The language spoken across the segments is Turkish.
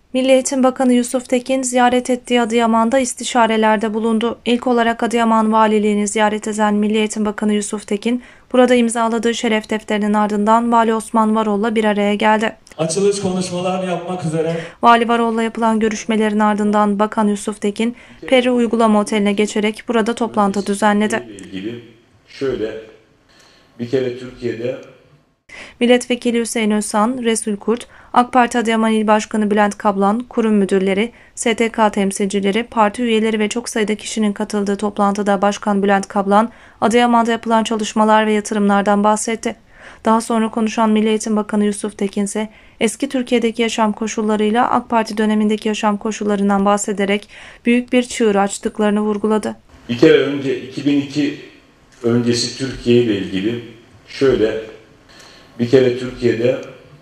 Milli Eğitim Bakanı Yusuf Tekin ziyaret ettiği Adıyaman'da istişarelerde bulundu. İlk olarak Adıyaman Valiliğini ziyaret eden Milli Eğitim Bakanı Yusuf Tekin, burada imzaladığı şeref defterinin ardından Vali Osman Varol'la bir araya geldi. Açılış konuşmalar yapmak üzere. Vali Varol'la yapılan görüşmelerin ardından Bakan Yusuf Tekin, Peri Uygulama Oteli'ne geçerek burada toplantı düzenledi. İlgili şöyle, bir kere Türkiye'de Milletvekili Hüseyin Özsan, Resul Kurt, AK Parti Adıyaman İl Başkanı Bülent Kablan, kurum müdürleri, STK temsilcileri, parti üyeleri ve çok sayıda kişinin katıldığı toplantıda Başkan Bülent Kablan, Adıyaman'da yapılan çalışmalar ve yatırımlardan bahsetti. Daha sonra konuşan Milli Eğitim Bakanı Yusuf Tekin ise eski Türkiye'deki yaşam koşullarıyla AK Parti dönemindeki yaşam koşullarından bahsederek büyük bir çığır açtıklarını vurguladı. bir kere önce 2002 öncesi Türkiye ile ilgili şöyle, bir kere Türkiye'de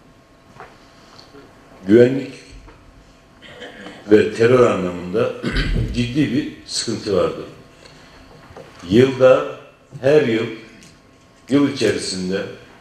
güvenlik ve terör anlamında ciddi bir sıkıntı vardı. Yılda, her yıl içerisinde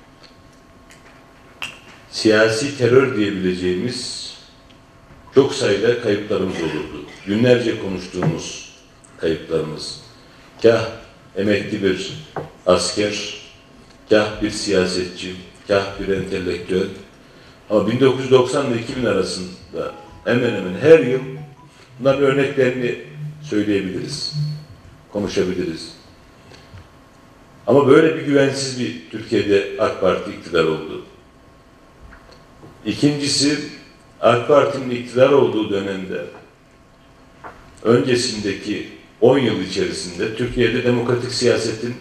siyasi terör diyebileceğimiz çok sayıda kayıplarımız olurdu. Günlerce konuştuğumuz kayıplarımız. Kah emekli bir asker, kah bir siyasetçi, kah bir entelektüel. Ama 1990 ile 2000 arasında hemen hemen her yıl bunların örneklerini söyleyebiliriz, konuşabiliriz. Ama böyle bir güvensiz bir Türkiye'de AK Parti iktidar oldu. İkincisi, AK Parti'nin iktidar olduğu dönemde öncesindeki 10 yıl içerisinde Türkiye'de demokratik siyasetin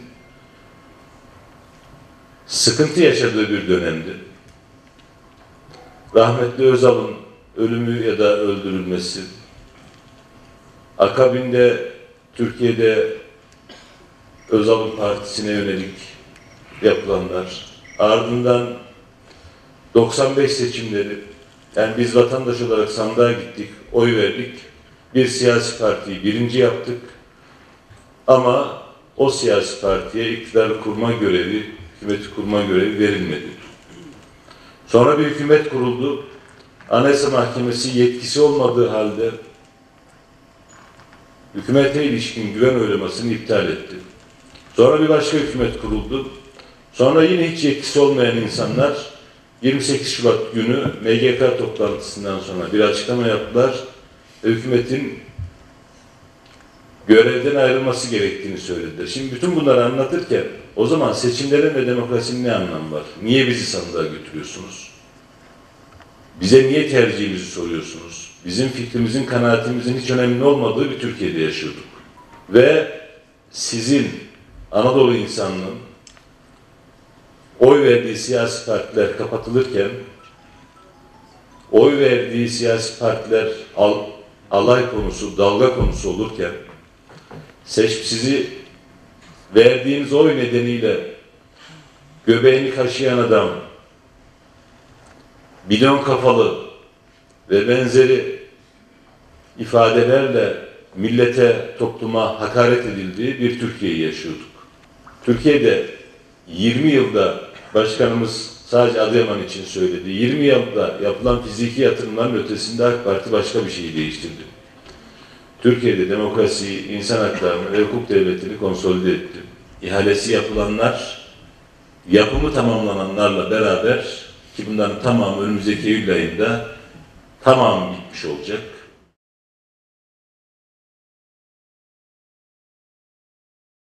sıkıntı yaşadığı bir dönemdi. Rahmetli Özal'ın ölümü ya da öldürülmesi, akabinde Türkiye'de Özal'ın partisine yönelik yapılanlar, ardından 95 seçimleri, yani biz vatandaş olarak sandığa gittik, oy verdik, bir siyasi partiyi birinci yaptık ama o siyasi partiye iktidarı kurma görevi, hükümeti kurma görevi verilmedi. Sonra bir hükümet kuruldu, Anayasa Mahkemesi yetkisi olmadığı halde hükümete ilişkin güven oylamasını iptal etti. Sonra bir başka hükümet kuruldu, sonra yine hiç yetkisi olmayan insanlar 28 Şubat günü MGK toplantısından sonra bir açıklama yaptılar. Hükümetin görevden ayrılması gerektiğini söylediler. Şimdi bütün bunları anlatırken o zaman seçimlerin ve demokrasinin ne anlamı var? Niye bizi sandığa götürüyorsunuz? Bize niye tercihimizi soruyorsunuz? Bizim fikrimizin, kanaatimizin hiç önemli olmadığı bir Türkiye'de yaşıyorduk. Ve sizin Anadolu insanının oy verdiği siyasi partiler kapatılırken, oy verdiği siyasi partiler alay konusu, dalga konusu olurken, sizi verdiğiniz oy nedeniyle göbeğini kaşıyan adam, bidon kafalı ve benzeri ifadelerle millete, topluma hakaret edildiği bir Türkiye'yi yaşıyorduk. Türkiye'de 20 yılda başkanımız sadece Adıyaman için söyledi. 20 yılda yapılan fiziki yatırımların ötesinde AK Parti başka bir şeyi değiştirdi. Türkiye'de demokrasiyi, insan haklarını ve hukuk devletini konsolide etti. İhalesi yapılanlar, yapımı tamamlananlarla beraber ki bunların tamamı önümüzdeki Eylül ayında tamamı bitmiş olacak.